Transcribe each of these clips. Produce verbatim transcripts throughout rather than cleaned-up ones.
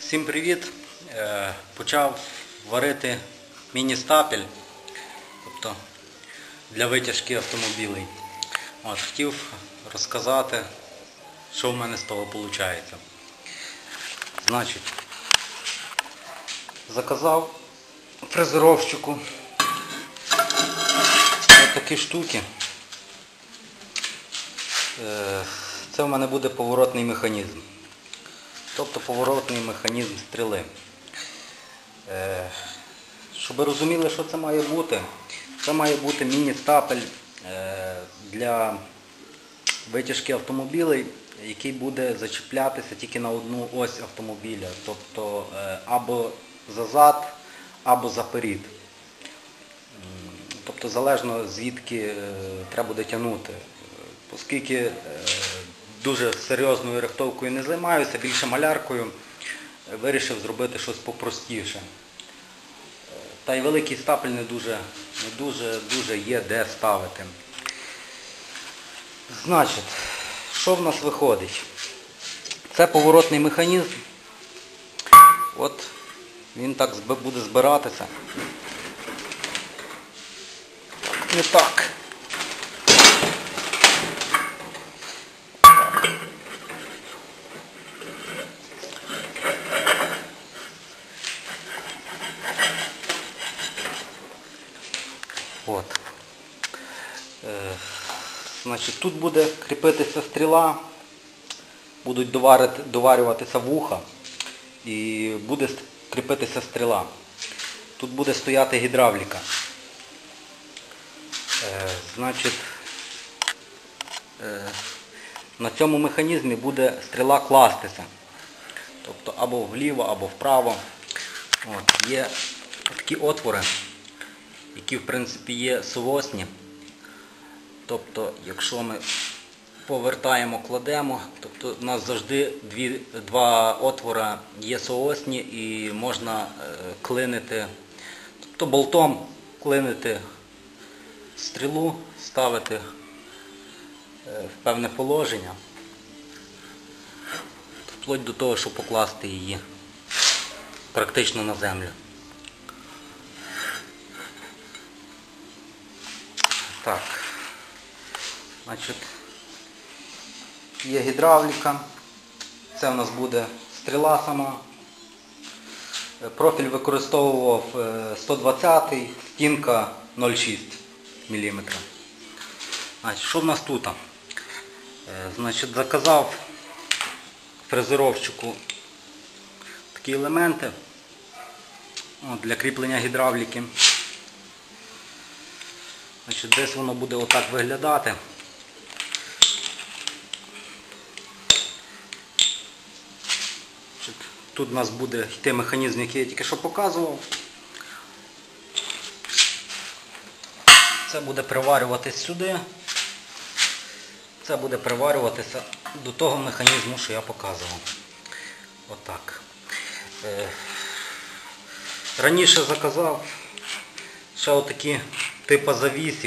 Всім привіт! Почав варити міні-стапель, тобто для витяжки автомобілів. От, хотів розказати, що в мене з того виходить. Значить, заказав фрезеровщику ось такі штуки. Це в мене буде поворотний механізм. Тобто поворотний механізм стріли. Е, щоб ви розуміли, що це має бути, це має бути міні-стапель е, для витяжки автомобілів, який буде зачіплятися тільки на одну ось автомобіля. Тобто е, або зазад, або заперед. Тобто залежно звідки е, треба буде тягнути. Оскільки е, дуже серйозною рихтовкою не займаюся, більше маляркою, вирішив зробити щось попростіше. Та й великий стапель не дуже, не дуже, дуже є де ставити. Значить, що в нас виходить? Це поворотний механізм. От він так буде збиратися. Не так. От. Е, значить, тут буде кріпитися стріла, будуть доварити, доварюватися вуха і буде кріпитися стріла. Тут буде стояти гідравліка. Е, значить, е, на цьому механізмі буде стріла кластися. Тобто або вліво, або вправо. От, є такі отвори, які в принципі є соосні. Тобто, якщо ми повертаємо, кладемо, тобто у нас завжди дві, два отвори є соосні і можна е, клинити, тобто болтом клинити стрілу, ставити е, в певне положення, вплоть до того, щоб покласти її практично на землю. Так, значить, є гідравліка, це у нас буде стріла сама, профіль використовував сто двадцятий, стінка нуль цілих шість міліметра. Значить, що в нас тут? Значить, заказав фрезеровщику такі елементи для кріплення гідравліки. Значить, десь воно буде отак виглядати. Значить, тут у нас буде йти механізм, який я тільки що показував. Це буде приварюватись сюди. Це буде приварюватися до того механізму, що я показував. Отак. Е, раніше заказав ще отакі типу завісів.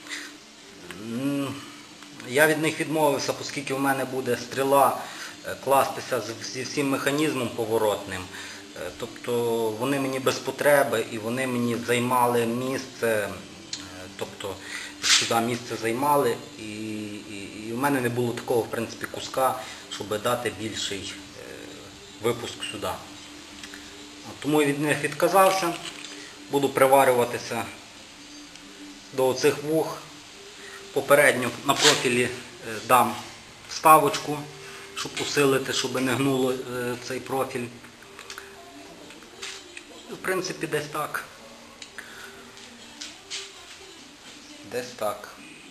Я від них відмовився, оскільки в мене буде стріла кластися зі всім механізмом поворотним. Тобто вони мені без потреби і вони мені займали місце, тобто сюди місце займали і, і, і в мене не було такого, в принципі, куска, щоб дати більший випуск сюди. Тому я від них відказався, буду приварюватися до оцих вух. Попередньо на профілі дам вставочку, щоб усилити, щоб не гнуло цей профіль. В принципі, десь так. Десь так.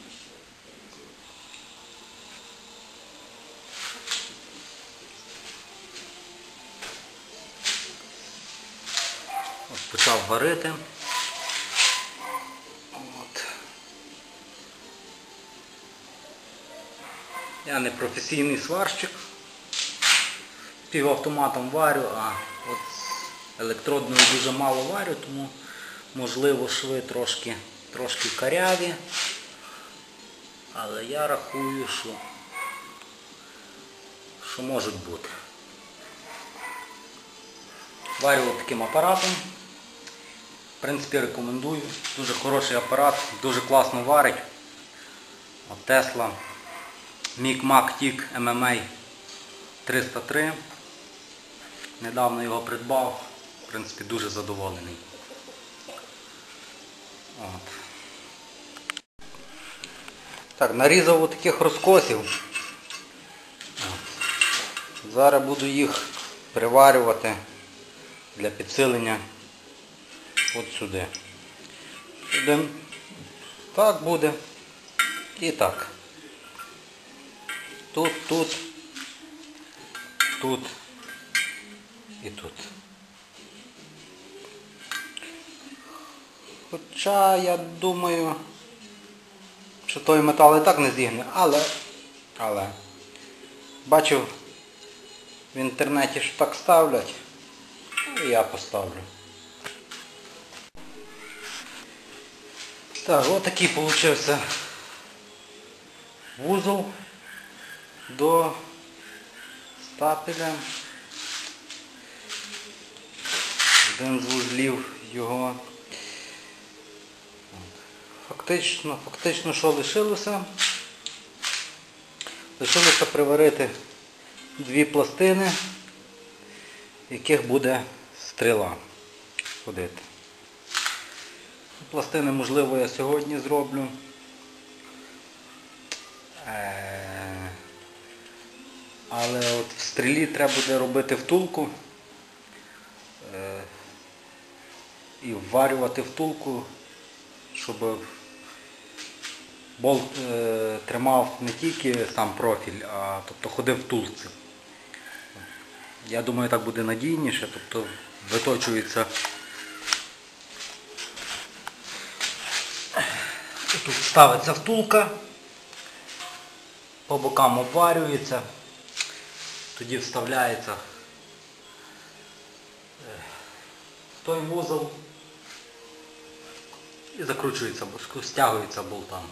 От почав варити. Я не професійний сварщик, півавтоматом варю, а от електродною дуже мало варю, тому можливо шви трошки, трошки каряві, але я рахую, що, що можуть бути. Варю таким апаратом. В принципі, рекомендую. Дуже хороший апарат, дуже класно варить. От Tesla Mic-Mac Tic ем ем ей триста три. Недавно його придбав. В принципі, дуже задоволений. От. Так, нарізав отаких розкосів. От. Зараз буду їх приварювати для підсилення от сюди. Сюди. Так буде. І так. Тут, тут, тут і тут. Хоча я думаю, що той метал і так не зігне, але, але, бачив в інтернеті, що так ставлять, і я поставлю. Так, ось такий получився вузол до стапеля. Один з вузлів його. Фактично, фактично, що лишилося? Лишилося приварити дві пластини, в яких буде стріла ходити. Пластини, можливо, я сьогодні зроблю. Але от в стрілі треба буде робити втулку і вварювати втулку, щоб болт тримав не тільки сам профіль, а тобто ходив в втулці. Я думаю, так буде надійніше, тобто виточується. Тут ставиться втулка, по бокам обварюється, тоді вставляється в той вузол і закручується, стягується болтами.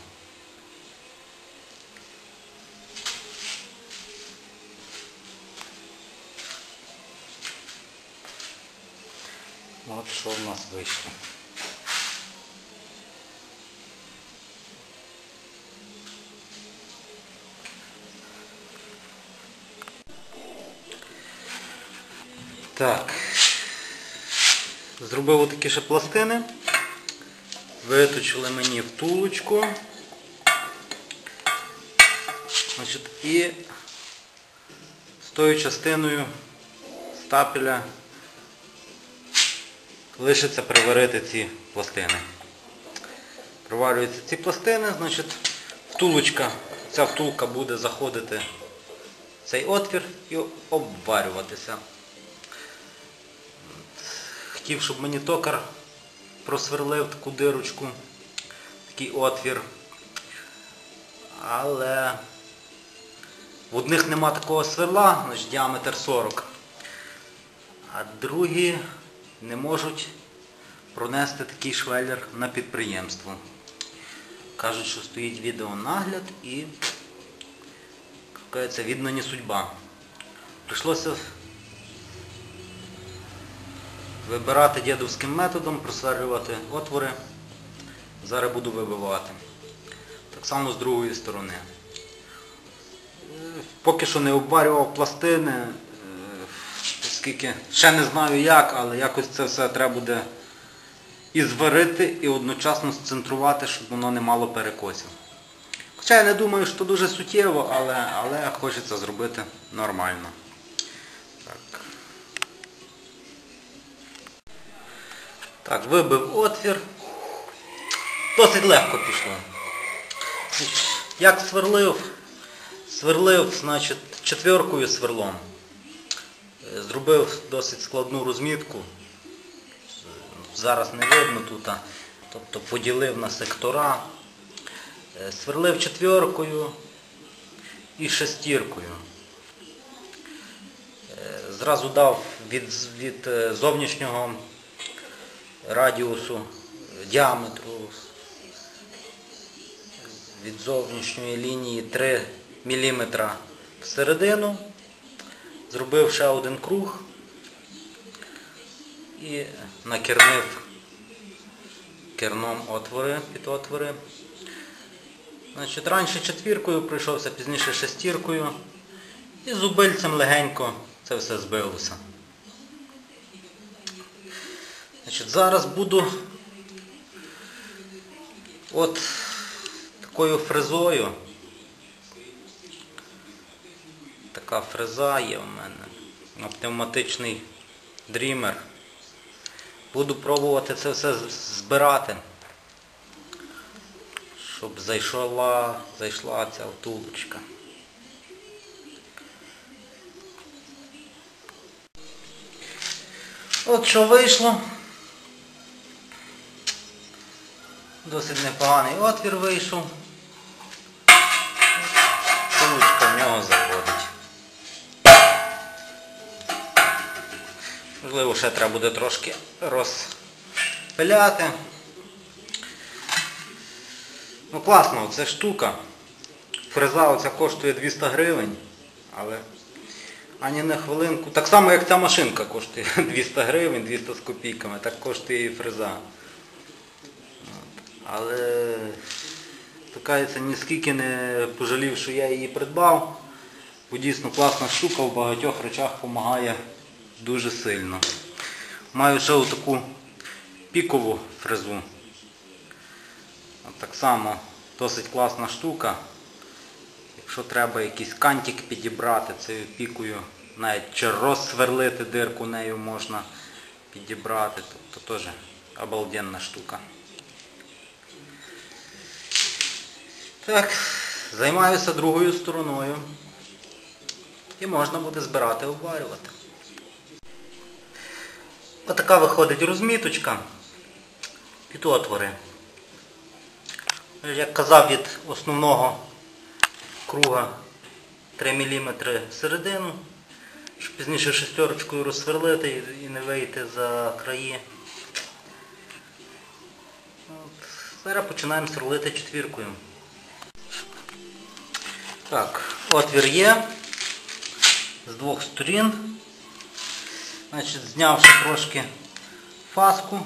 От що в нас вийшло. Так, зробив отакі ще пластини, виточили мені втулочку, значить, і з тою частиною стапеля лишиться приварити ці пластини. Приварюються ці пластини, значить, втулочка, ця втулка буде заходити в цей отвір і обварюватися. Хотів, щоб мені токар просверлив таку дирочку, такий отвір. Але в одних нема такого сверла, значить діаметр сорок, а другі не можуть пронести такий швеллер на підприємство. Кажуть, що стоїть відеонагляд і, кажеться, видно, не судьба. Прийшлося вибирати дідовським методом, просверлювати отвори. Зараз буду вибивати. Так само з другої сторони. Поки що не обварював пластини, оскільки ще не знаю як, але якось це все треба буде і зварити, і одночасно сцентрувати, щоб воно не мало перекосів. Хоча я не думаю, що дуже суттєво, але, але хочеться зробити нормально. Так. Так, вибив отвір. Досить легко пішло. Як сверлив? Сверлив, значить, четвіркою сверлом. Зробив досить складну розмітку. Зараз не видно тут. Тобто поділив на сектора. Сверлив четвіркою і шестіркою. Зразу дав від, від зовнішнього радіусу, діаметру, від зовнішньої лінії три міліметри всередину. Зробив ще один круг. і накернив керном отвори, під отвори. Значить, раніше четвіркою пройшовся, пізніше шестіркою. І зубильцем легенько це все збилося. Значить, зараз буду от такою фрезою. Така фреза є в мене. Пневматичний дрімер. Буду пробувати це все збирати, щоб зайшла, зайшла ця втулочка. От що вийшло. Досить непоганий отвір вийшов. Втулочка в нього заходить. Можливо, ще треба буде трошки розпиляти. Ну класно, це штука. Фреза оця коштує двісті гривень, але ані на хвилинку. Так само, як ця машинка коштує двісті гривень, двісті з копійками, так коштує і фреза. Але, такається, ніскільки не пожалів, що я її придбав, бо дійсно класна штука, в багатьох речах допомагає дуже сильно. Маю ще таку пікову фрезу. От так само досить класна штука. Якщо треба якийсь кантик підібрати цією пікою, навіть чи розсверлити дирку нею можна підібрати, тобто теж обалденна штука. Так, займаюся другою стороною і можна буде збирати, обварювати. Отака виходить розміточка під отвори. Як казав, від основного круга три міліметри всередину, щоб пізніше шестерочкою розсверлити і не вийти за краї. От. Зараз починаємо сверлити четвіркою. Так, отвір є з двох сторін. Значить, знявши трошки фаску.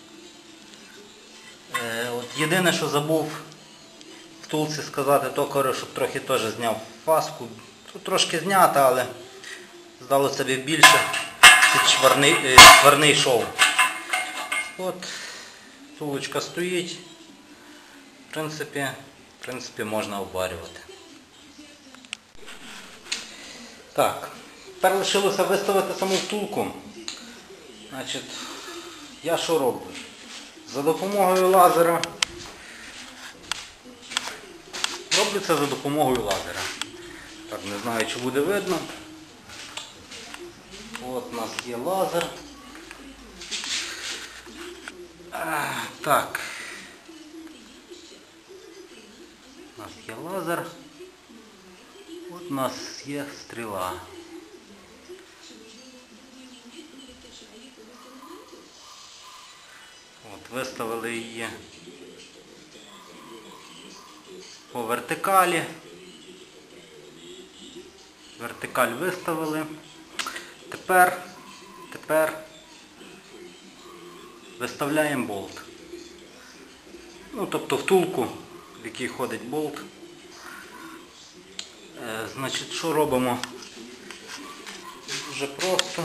Е, от єдине, що забув втулці сказати токарю, щоб трохи теж зняв фаску. Тут трошки знята, але здалося б більше під шварний, е, шварний шов. От втулочка стоїть. В принципі, в принципі можна обварювати. Так, тепер лишилося виставити саму втулку. Значить, я що роблю? За допомогою лазера. Роблю це за допомогою лазера. Так, не знаю, чи буде видно. От у нас є лазер. А, так. У нас є лазер. От у нас є стріла. От, виставили її по вертикалі. Вертикаль виставили. Тепер, тепер виставляємо болт. Ну, тобто втулку, в якій ходить болт. Е, значить, що робимо? Дуже просто.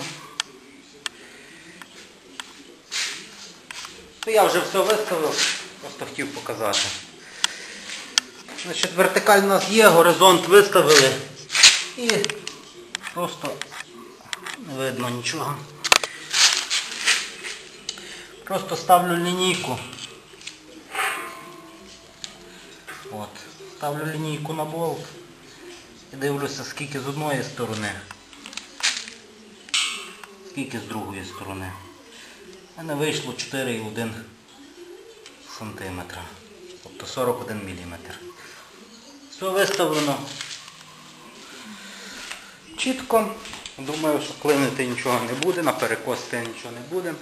Ну, я вже все виставив, просто хотів показати. Значить, вертикаль у нас є, горизонт виставили і просто не видно нічого. Просто ставлю лінійку. От. Ставлю лінійку на болт і дивлюся, скільки з одної сторони, скільки з другої сторони. У мене вийшло чотири цілих одна сантиметра, тобто сорок один міліметр. Все виставлено чітко. Думаю, що клинити нічого не буде, наперекосити нічого не буде.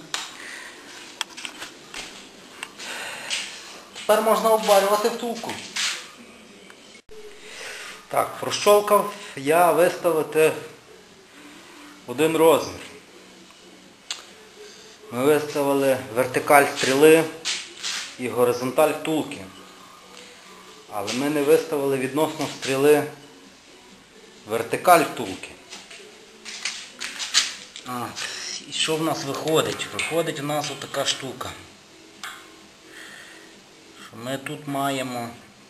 Тепер можна обварювати втулку. Так, прощолкав я виставити один розмір. Ми виставили вертикаль стріли і горизонталь втулки. Але ми не виставили відносно стріли вертикаль втулки. А, і що в нас виходить? Виходить у нас отака штука. Що ми тут маємо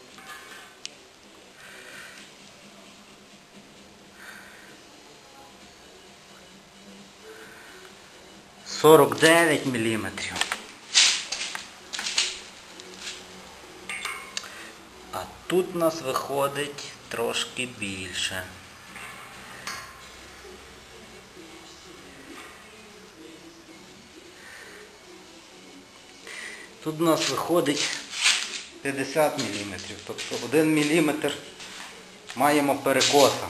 сорок дев'ять міліметрів. А тут у нас виходить трошки більше. Тут у нас виходить п'ятдесят міліметрів, тобто один міліметр маємо перекоса.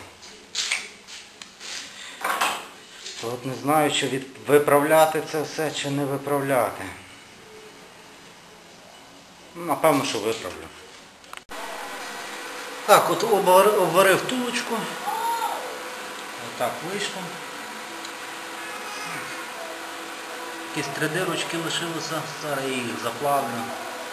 То от не знаю, чи від... виправляти це все, чи не виправляти. Ну, напевно, що виправлю. Так, от обварив втулочку. Отак вийшло. Якісь три дирочки лишилося, зараз я їх заплавлю.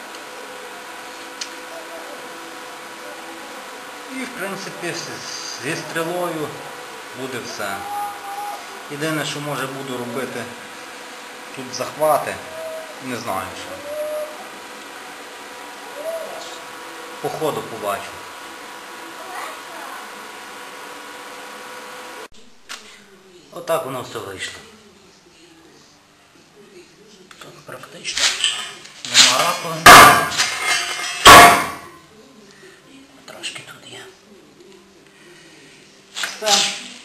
І в принципі зі стрілою буде все. Єдине, що може буду робити тут захвати, не знаю що. По ходу побачу. Отак воно все вийшло. Тут практично нема раковин. Трошки тут є. Все.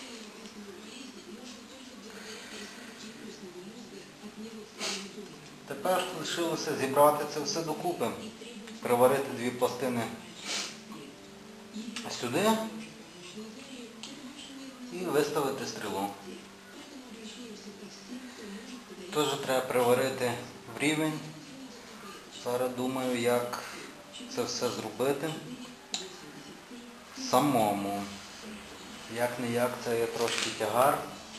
Тепер лишилося зібрати це все докупи, приварити дві пластини сюди і виставити стрілу. Теж треба приварити в рівень. Зараз думаю, як це все зробити самому. Як-не-як це є трошки тягар.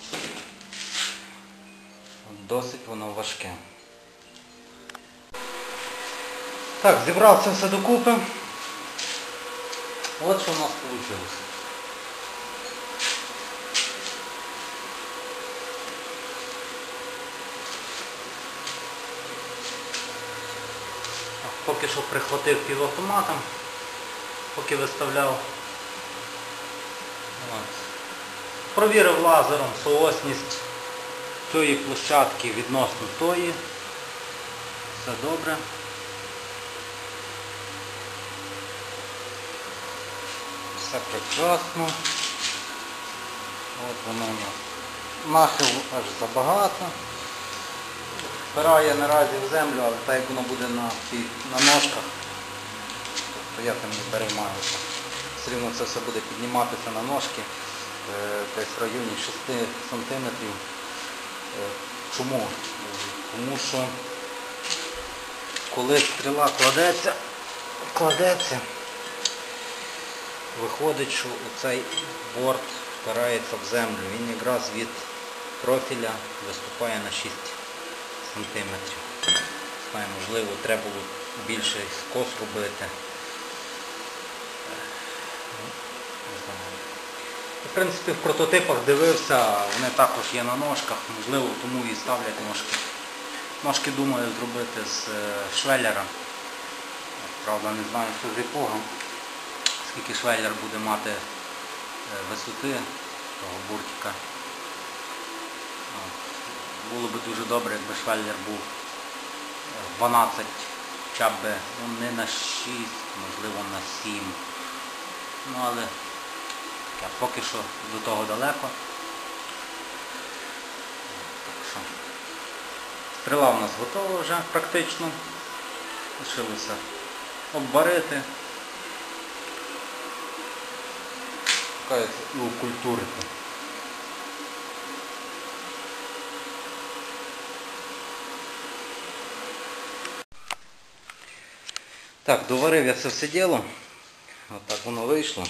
Досить воно важке. Так, зібрав це все докупи. От що у нас вийшло. Поки що прихватив півавтоматом, поки виставляв. От. Провірив лазером соосність цієї площадки відносно тої. Все добре. Все прекрасно. От воно у нас. Нахил аж забагато. Впирає наразі в землю, але так як воно буде на, на ножках, то я там не переймаюся. Все рівно це все буде підніматися на ножки десь в районі шести сантиметрів. Чому? Тому що коли стріла кладеться, кладеться, виходить, що цей борт впирається в землю. Він якраз від профіля виступає на шість сантиметрів. Знаю, можливо, треба було більше скос робити. В принципі, в прототипах дивився, вони також є на ножках, можливо, тому і ставлять ножки. Ножки, думаю, зробити з швеллера. Правда, не знаю, що з якого, скільки швеллер буде мати висоти того буртика. Було б дуже добре, якби швеллер був дванадцять, хоча б ну, не на шість, можливо на сім. Ну, але таке, поки що до того далеко. Так що, стріла у нас готова вже практично. Лишилося обварити. І окультурити. Так, доварив я це все діло. Отак воно вийшло.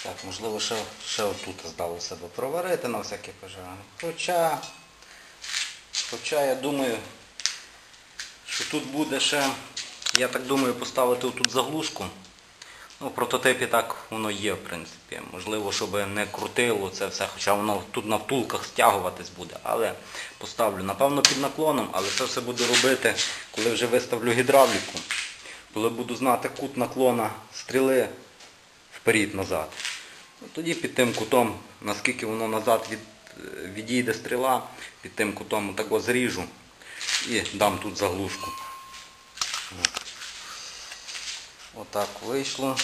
Так, можливо, ще, ще отут здало себе проварити на всякий пожарний. Хоча, хоча я думаю, що тут буде ще, я так думаю, поставити тут заглушку. Ну, в прототипі так воно є, в принципі. Можливо, щоб не крутило це все, хоча воно тут на втулках стягуватись буде. Але поставлю, напевно, під наклоном, але це все буду робити, коли вже виставлю гідравліку. Коли буду знати кут наклона стріли вперед-назад. Тоді під тим кутом, наскільки воно назад від, відійде стріла, під тим кутом отако зріжу і дам тут заглушку. Отак вийшло.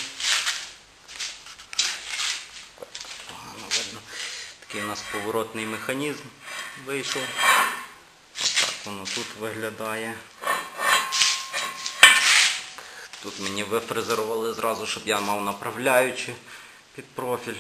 Так, погано видно. Такий у нас поворотний механізм вийшов. Отак воно тут виглядає. Тут мені вифрезерували зразу, щоб я мав направляючі під профіль.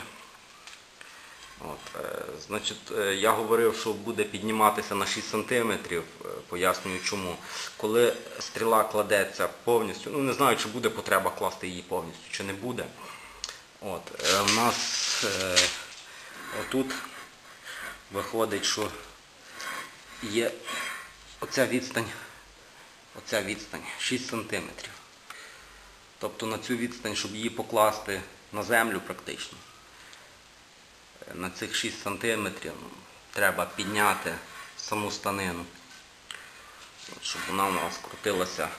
От, е, значить, е, я говорив, що буде підніматися на шість сантиметрів, е, пояснюю чому. Коли стріла кладеться повністю, ну не знаю, чи буде потреба класти її повністю, чи не буде. От, е, у нас е, отут виходить, що є оця відстань, оця відстань шість сантиметрів. Тобто на цю відстань, щоб її покласти на землю практично, на цих шість сантиметрів ну, треба підняти саму станину, щоб вона у нас крутилася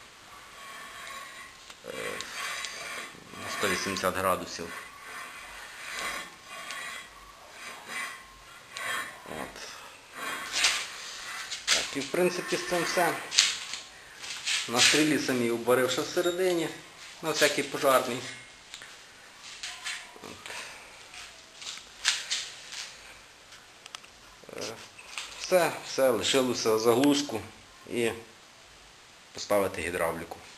е, на сто вісімдесят градусів. От. Так, і в принципі з цим все. На стрілі самі обварив ще всередині, на всякий пожарний. Все, все, лишилося заглушку і поставити гідравліку.